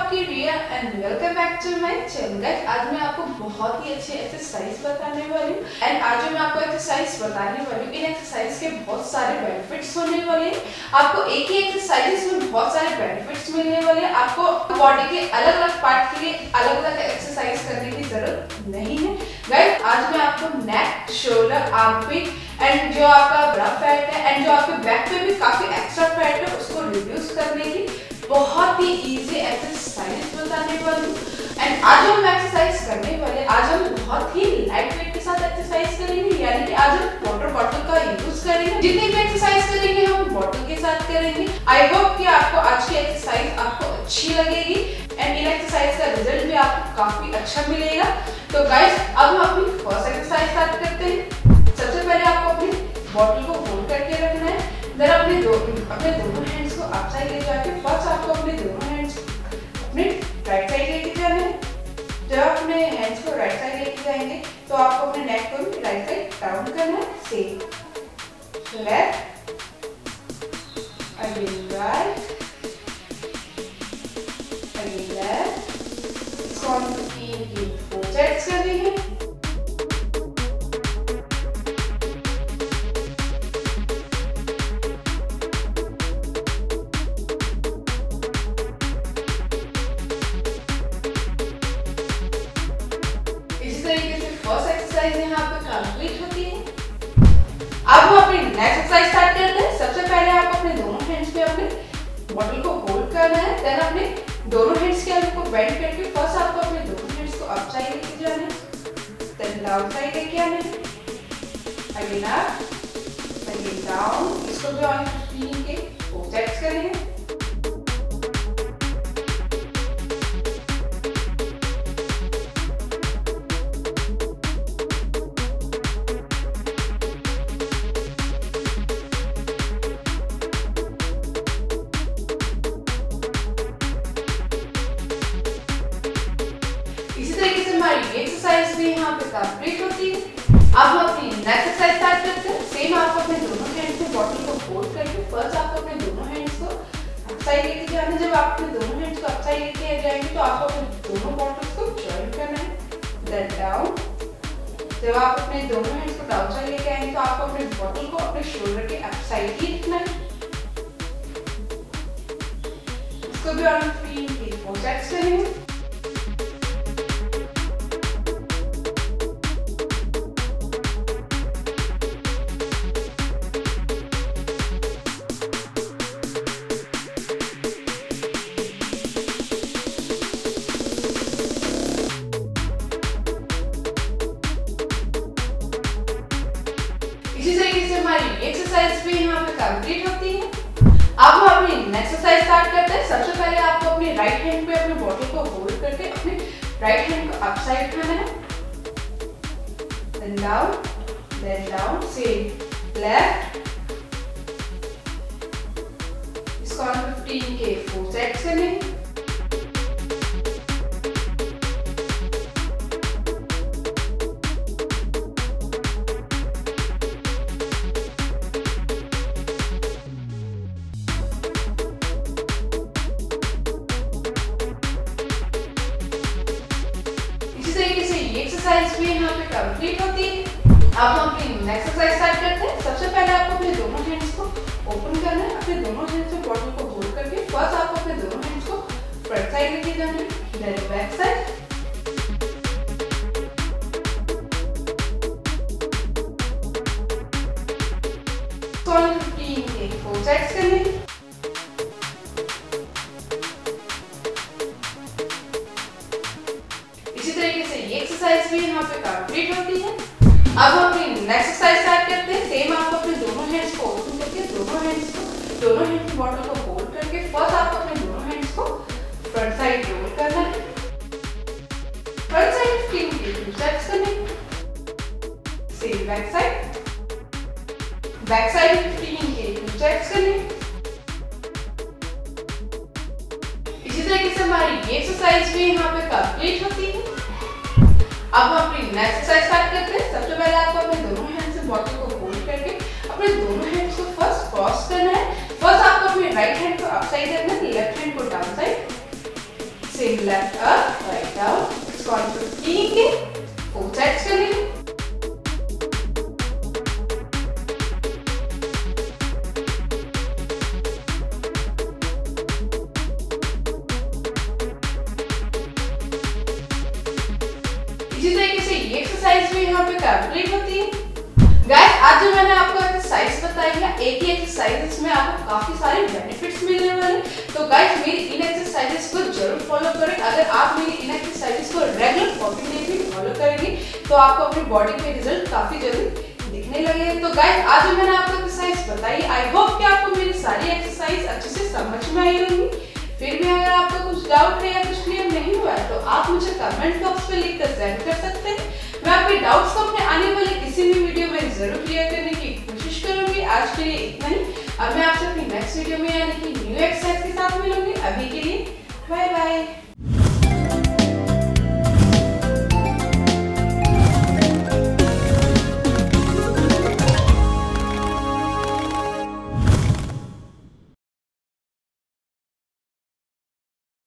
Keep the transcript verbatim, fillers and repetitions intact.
आपकी Riya and welcome back to my channel. Guys आज मैं आपको बहुत ही अच्छी एक्सरसाइज बताने वाली हूँ एंड आज जो मैं आपको एक्सरसाइज बताने वाली हूँ इन एक्सरसाइज के बहुत सारे बेनिफिट्स होने वाले हैं। आपको एक ही एक्सरसाइज में बहुत सारे बेनिफिट्स मिलने वाले हैं। आपको बॉडी के अलग अलग पार्ट के लिए अलग अलग एक्सरसाइज करने की जरूरत नहीं है। गाइस आज मैं आपको नेक, शोल्डर, आर्मपिट एंड जो आपका बड़ा फैट है एंड जो आपके बैक पे भी काफी एक्स्ट्रा फैट है उसको रिड्यूस करने की बहुत ही इजी एक्सरसाइज बताने वाली हूँ। एंड आज हम एक्सरसाइज करने वाले आज हम बहुत ही लाइट वेट के साथ एक्सरसाइज करेंगे, यानी कि आज हम वाटर बॉटल का यूज करेंगे। जितनी भी एक्सरसाइज करेंगे हम बॉटल के साथ करेंगे। आई होप कि आपको आज की एक्सरसाइज आपको अच्छी लगेगी एंड इन एक्सरसाइज का रिजल्ट भी आपको काफी अच्छा मिलेगा। तो गाइस अब हम अपनी फर्स्ट एक्सरसाइज स्टार्ट करते हैं। सबसे पहले आपको अपनी बॉटल को होल्ड करके रखना है। देन अपने दो अपने दोनों हैंड्स को अप साइड ले जाके फर्स्ट आपको अपने दोनों हैंड्स अपने राइट साइड लेके जाना है। जब आप अपने हैंड्स को राइट साइड लेके जाएंगे तो आपको अपने नेक को भी राइट साइड डाउन करना है। Same left again right again left. इसको हम तीन तीन फोर सेट्स करेंगे। फर्स्ट एक्सरसाइज यहाँ पे कंप्लीट होती है। अब हम अपनी नेक्स्ट एक्सरसाइज स्टार्ट करते हैं। सबसे पहले आप अपने दोनों हैंड्स पे अपने बॉटल को होल्ड करना है। देन अपने दोनों हैंड्स के अंदर को बेंड करके फर्स्ट आपको अपने दोनों हैंड्स को अप साइड लेके जाना है। देन डाउन साइड लेके आना है। Again up again down. इसको भी ऑन फिफ्टीन के फोर सेट्स करेंगे। इसी तरीके से हमारी ये एक्सरसाइज भी यहाँ पे कंप्लीट होती है। अब हम अपनी नेक्स्ट एक्सरसाइज स्टार्ट करते हैं। सेम आपको अपने दोनों हैंड्स से बॉटल को होल्ड करके फर्स्ट आपको अपने दोनों हैंड्स को अप साइड लेके जाना है। जब आप अपने दोनों हैंड्स को अप साइड लेके जाएंगे तो आपको अपने दोनों बॉटल्स को जॉइन करना है। Then down. जब आप अपने दोनों हैंड्स को डाउन साइड लेके आएंगे तो आपको अपने बॉटल को अपने शोल्डर के अप साइड ही रखना है। इसको भी ऑन थ्री के फोर सेट्स करेंगे। इसी तरीके से हमारी एक्सरसाइज भी यहाँ पे कंप्लीट होती है। अब हम अपनी नेक्स्ट एक्सरसाइज स्टार्ट करते हैं। सबसे पहले आपको अपनी राइट हैंड पे अपने बॉटल को होल्ड करके अपने राइट हैंड को अप साइड करना है। Then down then down. Same left. इसको हम फिफ्टीन के फोर सेट्स करेंगे। इसी तरीके से ये एक्सरसाइज भी यहाँ पे कंप्लीट होती है। अब हम अपनी नेक्स्ट एक्सरसाइज स्टार्ट करते हैं। सबसे पहले आपको अपने दोनों हैंड्स को ओपन करना है। अपने दोनों हैंड्स से बॉटल को होल्ड करके फर्स्ट आपको अपने दोनों हैंड्स को फ्रंट साइड लेके जाना है। Then back side. फिफ्टीन के फोर सेट्स करने। इसी तरीके से ये एक्सरसाइज भी यहाँ पे कंप्लीट होती है। अब हम अपनी नेक्स्ट एक्सरसाइज स्टार्ट करते हैं। सेम आपको अपने दोनों हैंड्स को ओपन करके दोनों हैंड्स को दोनों हैंड्स की बॉटल को होल्ड करके फर्स्ट आपको अपने दोनों हैंड्स को फ्रंट साइड रोल करना है। फ्रंट साइड फिफ्टीन के टू सेट्स करने। Same back side back side fifteen के टू सेट्स करने। इसी तरीके से हमारी ये एक्सरसाइज भी यहाँ पे कंप्लीट होती है। अब हम अपनी नेक्स्ट एक्सरसाइज स्टार्ट करते हैं। सबसे पहले आपको अपने दोनों हैंड से बॉटल को होल्ड करके अपने दोनों हैंड्स को फर्स्ट क्रॉस करना है। फर्स्ट आपको अपने राइट हैंड को अप साइड रखना है, लेफ्ट हैंड को down side. Left up, right down, squat fifteen के फोर सेट्स कर लेंगे। इसी तरीके से ये एक्सरसाइज भी यहाँ पे कंप्लीट होती है। गाइस, आज जो मैंने आपको एक्सरसाइज बताई है, एक ही एक्सरसाइज में आपको काफी सारे बेनिफिट्स मिलने वाले। तो गाइस, मेरी इन एक्सरसाइजेस को जरूर फॉलो करें। अगर आप मेरी इन एक्सरसाइजेस को रेगुलर फोर्टीन डेज भी फॉलो करेंगे तो आपको अपनी बॉडी पे रिजल्ट काफी जल्दी दिखने लगे। तो गाइस, आज जो मैंने आपको एक्सरसाइज बताई, आई होप कि आपको मेरी सारी एक्सरसाइज अच्छे से समझ में आई होंगी। फिर भी अगर आपको कुछ डाउट है या कुछ क्लियर नहीं हुआ है तो आप मुझे कमेंट बॉक्स में लिखकर सेंड कर सकते हैं। मैं आपके डाउट्स को अपने आने वाले किसी भी वीडियो में जरूर क्लियर करने की कोशिश करूंगी। आज के लिए इतना ही। अब मैं आपसे अपनी नेक्स्ट वीडियो में यानी कि न्यू एक्सरसाइज के साथ मिलूंगी। अभी के लिए बाय बाय।